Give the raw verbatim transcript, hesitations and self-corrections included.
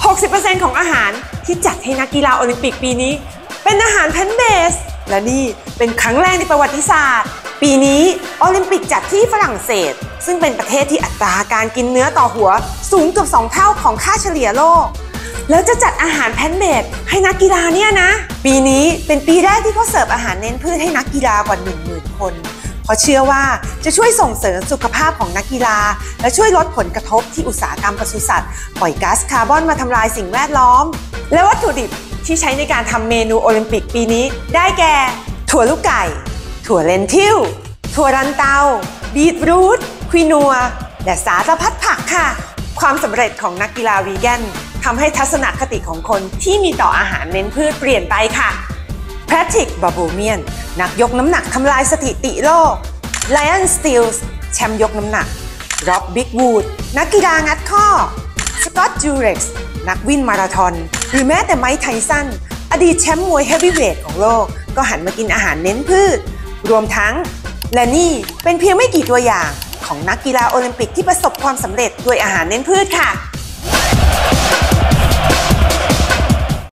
กสิบเปอร์เซ็นต์ ของอาหารที่จัดให้นักกีฬาโอลิมปิกปีนี้เป็นอาหารแพลนท์เบสและนี่เป็นครั้งแรกในประวัติศาสตร์ปีนี้โอลิมปิกจัดที่ฝรั่งเศสซึ่งเป็นประเทศที่อัตราการกินเนื้อต่อหัวสูงเกือบสองเท่าของค่าเฉลี่ยโลกแล้วจะจัดอาหารแพลนท์เบสให้นักกีฬาเนี่ยนะปีนี้เป็นปีแรกที่เขาเสิร์ฟอาหารเน้นพืชให้นักกีฬากว่า หนึ่งหมื่น คนเพราะเชื่อว่าจะช่วยส่งเสริมสุขภาพของนักกีฬาและช่วยลดผลกระทบที่อุตสาหกรรมปศุสัตว์ปล่อยก๊าซคาร์บอนมาทำลายสิ่งแวดล้อมและวัตถุดิบที่ใช้ในการทำเมนูโอลิมปิกปีนี้ได้แก่ถั่วลูกไก่ถั่วเลนทิลถั่วรันเตาบีทรูทควินัวและสารพัดผักค่ะความสำเร็จของนักกีฬาวีแกนทำให้ทัศนคติของคนที่มีต่ออาหารเน้นพืชเปลี่ยนไปค่ะแพทริก บาโบเมียนนักยกน้ำหนักทำลายสถิติโลกไลออน สตีลส์แชมป์ยกน้ำหนักร็อบ บิ๊กวูดนักกีฬางัดข้อสกอตต์ จูเร็กซ์นักวิ่งมาราธอนหรือแม้แต่ไมค์ ไทสันอดีตแชมป์มวยเฮฟวีเวทของโลกก็หันมากินอาหารเน้นพืชรวมทั้งและนี่เป็นเพียงไม่กี่ตัวอย่างของนักกีฬาโอลิมปิกที่ประสบความสำเร็จด้วยอาหารเน้นพืชค่ะ